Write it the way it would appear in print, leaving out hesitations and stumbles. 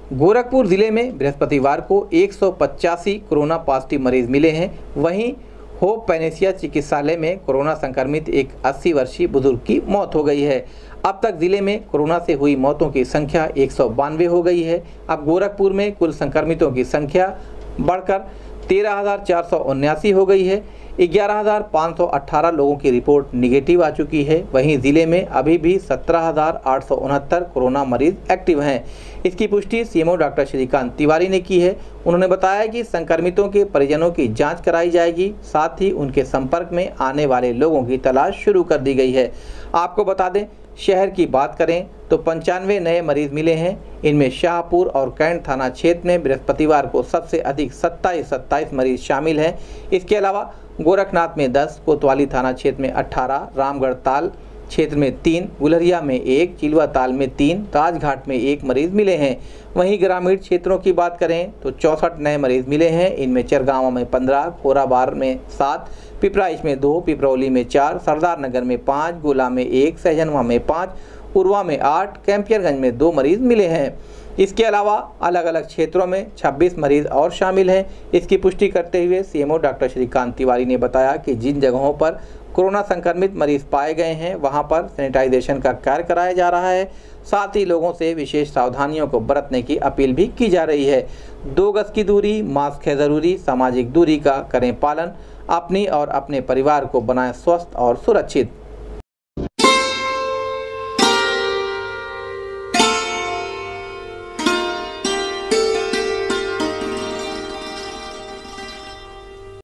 गोरखपुर जिले में बृहस्पतिवार को 185 कोरोना पॉजिटिव मरीज मिले हैं। वहीं होप पैनेसिया चिकित्सालय में कोरोना संक्रमित एक 80 वर्षीय बुजुर्ग की मौत हो गई है। अब तक जिले में कोरोना से हुई मौतों की संख्या 192 हो गई है। अब गोरखपुर में कुल संक्रमितों की संख्या बढ़कर 13,479 हो गई है। 11,518 लोगों की रिपोर्ट निगेटिव आ चुकी है। वहीं जिले में अभी भी 17,869 कोरोना मरीज एक्टिव हैं। इसकी पुष्टि सीएमओ डॉक्टर श्रीकांत तिवारी ने की है। उन्होंने बताया कि संक्रमितों के परिजनों की जांच कराई जाएगी, साथ ही उनके संपर्क में आने वाले लोगों की तलाश शुरू कर दी गई है। आपको बता दें, शहर की बात करें तो 95 नए मरीज मिले हैं। इनमें शाहपुर और कैंट थाना क्षेत्र में बृहस्पतिवार को सबसे अधिक 27 मरीज शामिल हैं। इसके अलावा गोरखनाथ में 10, कोतवाली थाना क्षेत्र में 18, रामगढ़ ताल क्षेत्र में 3, गुलरिया में 1, चिलवा ताल में 3, राजघाट में 1 मरीज मिले हैं। वहीं ग्रामीण क्षेत्रों की बात करें तो 64 नए मरीज मिले हैं। इनमें चरगांव में 15, खोराबार में 7, पिपराइच में 2, पिपरौली में 4, सरदार नगर में 5, गोला में 1, सहजनवा में 5, उरवा में 8, कैंपियरगंज में 2 मरीज मिले हैं। इसके अलावा अलग अलग क्षेत्रों में 26 मरीज और शामिल हैं। इसकी पुष्टि करते हुए सीएमओ डॉक्टर श्रीकांत तिवारी ने बताया कि जिन जगहों पर कोरोना संक्रमित मरीज पाए गए हैं वहां पर सैनिटाइजेशन का कार्य कराया जा रहा है। साथ ही लोगों से विशेष सावधानियों को बरतने की अपील भी की जा रही है। 2 गज की दूरी, मास्क है ज़रूरी, सामाजिक दूरी का करें पालन, अपनी और अपने परिवार को बनाएं स्वस्थ और सुरक्षित।